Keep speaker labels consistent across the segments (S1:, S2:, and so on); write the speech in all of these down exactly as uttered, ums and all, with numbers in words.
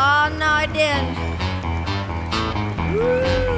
S1: Oh, no, I didn't. Woo.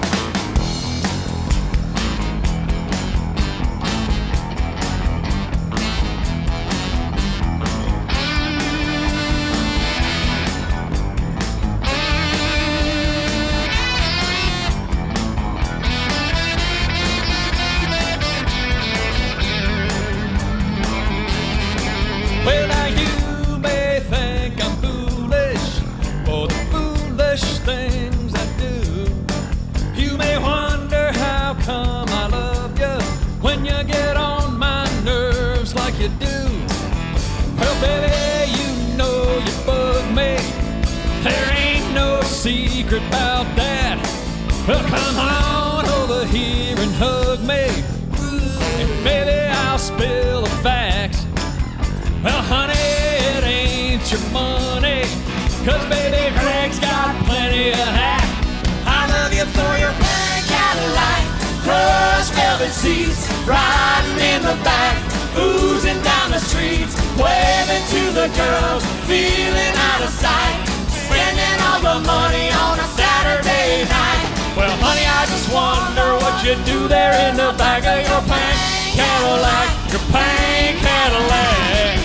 S2: Well, now you may think I'm foolish for the foolish things I do. You may wonder how come I love you when you get on my nerves like you do. Well, baby, you know you bug me. There ain't no secret about that. Well, come on over here and hug me, and baby, I'll spill the facts. Well, honey, it ain't your money, 'cause baby, Greg's got plenty of that. I love you for your pink Cadillac, crushed velvet seats, riding in the back, oozing down the streets, waving to the girls, feeling out of sight, spending all the money on a Saturday night. Well, honey, I just wonder what you do there in the back of your pink Cadillac, your pink Cadillac.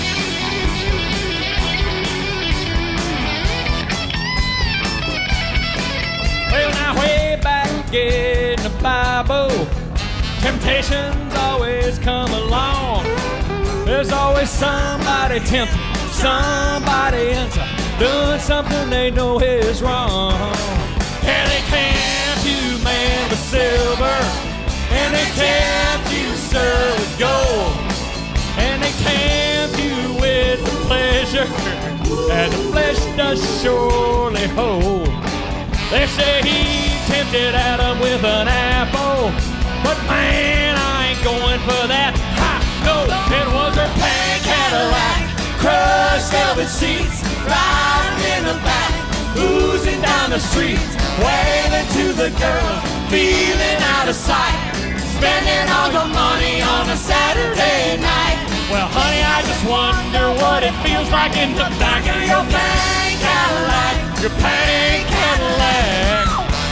S2: Well, now way back in the Bible, temptations always come along. There's always somebody tempted, somebody into doing something they know is wrong. And they tempt you, man, with silver, and they tempt you, sir, with gold, and they tempt you with the pleasure that the flesh does surely hold. They say he tempted Adam with an apple, but man, I ain't going for that. Ha! No, it was her pink Cadillac, crushed velvet seats, riding in the back, oozing down the streets, waving to the girls, feeling out of sight, spending all the money on a Saturday night. Well, honey, I just wonder what it feels like in the back of your pink Cadillac, your pink Cadillac.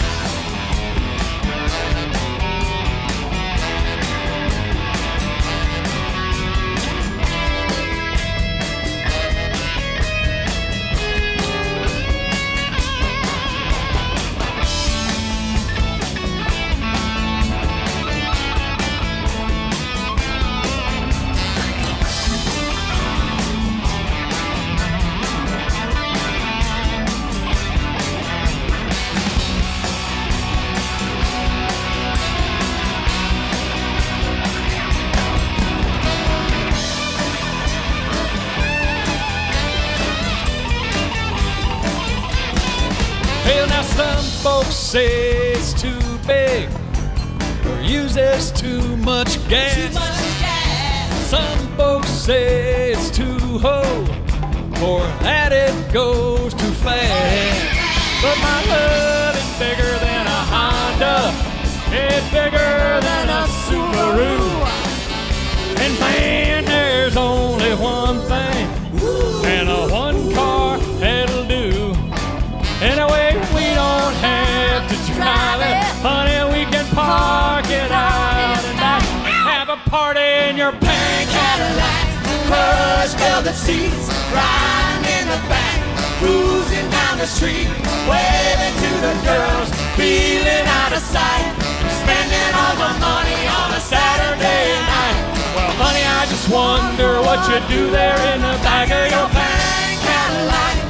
S2: Well, now some folks say it's too big or uses too much gas.
S3: Too much gas.
S2: Some folks say it's too low or that it goes too fast. But my love is bigger than a Honda, it's bigger than a Subaru. And man, there's only one thing, and a one car that'll do. Anyway, we don't have to drive it, honey, we can park it out and have a party in your pink Cadillac, crushed velvet seats, riding in the back, cruising down the street, waving to the girls, feeling out of sight, spending all the money on a Saturday night. Well, honey, I just wonder what you do there in the back of your pink Cadillac,